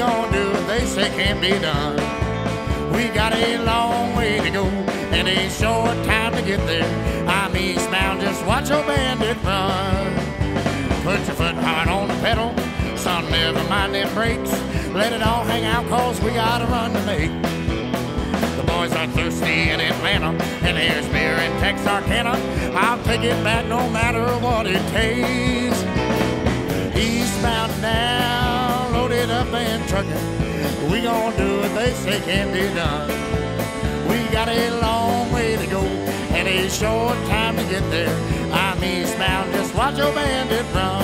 gonna do what they say can't be done. We got a long way to go and a short time to get there. I mean, smile, just watch your bandit run. Put your foot hard on the pedal, son, never mind them brakes. Let it all hang out, cause we got a run to make. The boys are thirsty in Atlanta, and here's beer in Texarkana. I'll take it back no matter what it takes. Eastbound now, loaded up and trucking. We gonna do what they say can't be done. We got a long way to go and a short time to get there. I mean, smile, just watch your bandit run.